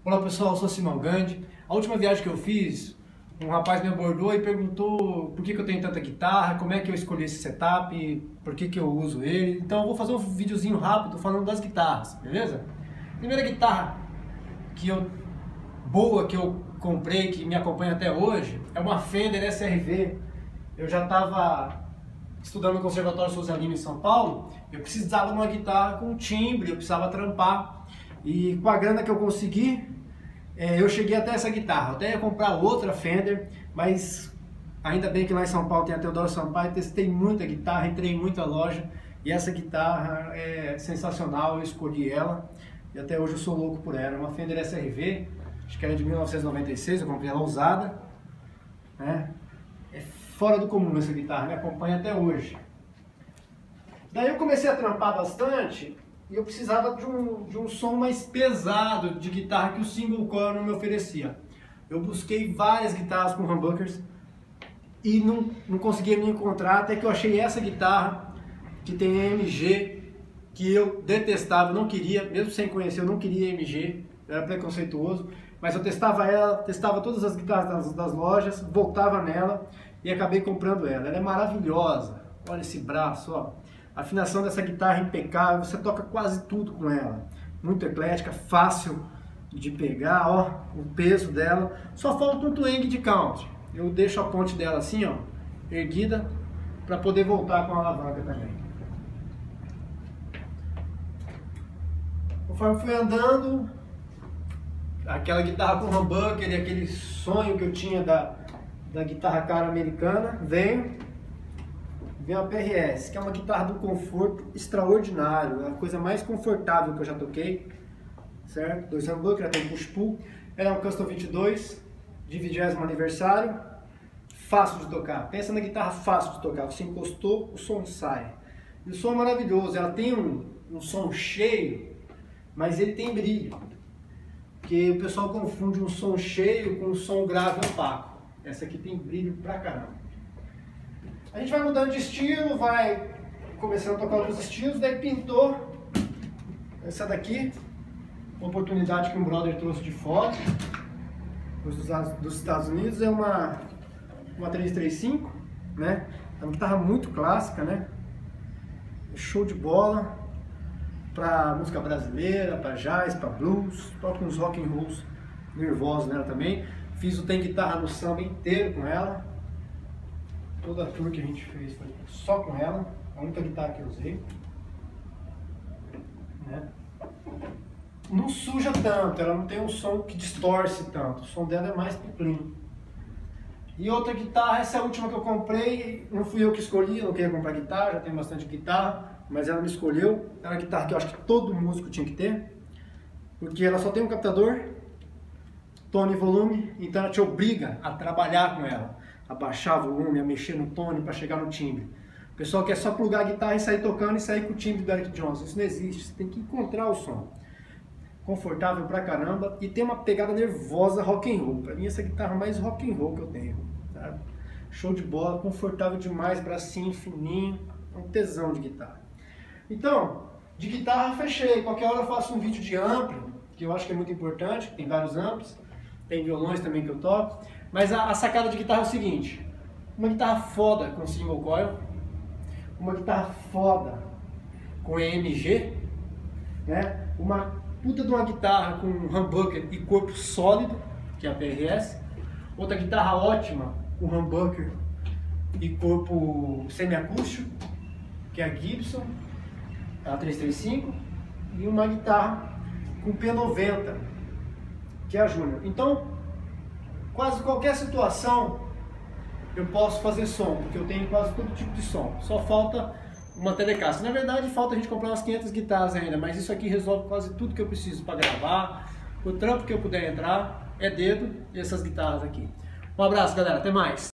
Olá pessoal, eu sou Simão Gandhi. A última viagem que eu fiz, um rapaz me abordou e perguntou por que eu tenho tanta guitarra, como é que eu escolhi esse setup, por que eu uso ele. Então eu vou fazer um videozinho rápido falando das guitarras, beleza? Primeira guitarra boa que eu comprei, que me acompanha até hoje, é uma Fender SRV. Eu já estava estudando no Conservatório Souza Lima em São Paulo, eu precisava de uma guitarra com timbre, eu precisava trampar. E com a grana que eu consegui, eu cheguei até essa guitarra. Eu até ia comprar outra Fender, mas ainda bem que lá em São Paulo tem a Teodoro Sampaio, testei muita guitarra, entrei em muita loja, e essa guitarra é sensacional, eu escolhi ela, e até hoje eu sou louco por ela. É uma Fender SRV, acho que ela é de 1996, eu comprei ela usada, né? É fora do comum essa guitarra, me acompanha até hoje. Daí eu comecei a trampar bastante, e eu precisava de um som mais pesado de guitarra que o single coil não me oferecia. Eu busquei várias guitarras com humbuckers e não conseguia me encontrar, até que eu achei essa guitarra que tem AMG, que eu detestava, não queria, mesmo sem conhecer, eu não queria AMG, eu era preconceituoso, mas eu testava ela, testava todas as guitarras das lojas, voltava nela e acabei comprando ela. Ela é maravilhosa, olha esse braço, ó. A afinação dessa guitarra é impecável, você toca quase tudo com ela. Muito eclética, fácil de pegar, ó, o peso dela. Só falta um twang de country. Eu deixo a ponte dela assim, ó, erguida, para poder voltar com a alavanca também. Conforme fui andando, aquela guitarra com humbucker e aquele sonho que eu tinha da guitarra cara americana, vem a PRS, que é uma guitarra do conforto extraordinário, é a coisa mais confortável que eu já toquei, certo? 2 humbuckers, ela tem push-pull, ela é um Custom 22 de 20º aniversário, fácil de tocar. Pensa na guitarra fácil de tocar, você encostou, o som sai. E o som é maravilhoso, ela tem um som cheio, mas ele tem brilho, porque o pessoal confunde um som cheio com um som grave opaco. Essa aqui tem brilho pra caramba. A gente vai mudando de estilo, vai começando a tocar outros estilos, daí pintou essa daqui, uma oportunidade que um brother trouxe de fora, dos Estados Unidos, é uma 335, né? É uma guitarra muito clássica, né? Show de bola para música brasileira, para jazz, para blues, toco uns rock and rolls nervosos nela também. Fiz o Tem Guitarra no Samba inteiro com ela. Toda a tour que a gente fez foi só com ela, a única guitarra que eu usei, né? Não suja tanto, ela não tem um som que distorce tanto, o som dela é mais clean. E outra guitarra, essa é a última que eu comprei, não fui eu que escolhi, eu não queria comprar guitarra, já tenho bastante guitarra, mas ela me escolheu. É uma guitarra que eu acho que todo músico tinha que ter, porque ela só tem um captador, tone e volume, então ela te obriga a trabalhar com ela, a baixar volume, a mexer no tone para chegar no timbre. O pessoal quer só plugar a guitarra e sair tocando e sair com o timbre do Eric Johnson. Isso não existe, você tem que encontrar o som. Confortável pra caramba e tem uma pegada nervosa rock and roll. Pra mim essa guitarra mais rock and roll que eu tenho, sabe? Show de bola, confortável demais, bracinho fininho, um tesão de guitarra. Então, de guitarra fechei. Qualquer hora eu faço um vídeo de ampli, que eu acho que é muito importante, tem vários amplis, tem violões também que eu toco. Mas a sacada de guitarra é o seguinte: uma guitarra foda com single coil, uma guitarra foda com EMG, né? Uma puta de uma guitarra com humbucker e corpo sólido, que é a PRS, outra guitarra ótima com humbucker e corpo semiacústico, que é a Gibson, a 335, e uma guitarra com P90, que é a Júnior. Então, quase qualquer situação eu posso fazer som, porque eu tenho quase todo tipo de som. Só falta uma Telecaster. Na verdade, falta a gente comprar umas 500 guitarras ainda, mas isso aqui resolve quase tudo que eu preciso para gravar. O trampo que eu puder entrar é dedo e essas guitarras aqui. Um abraço, galera. Até mais.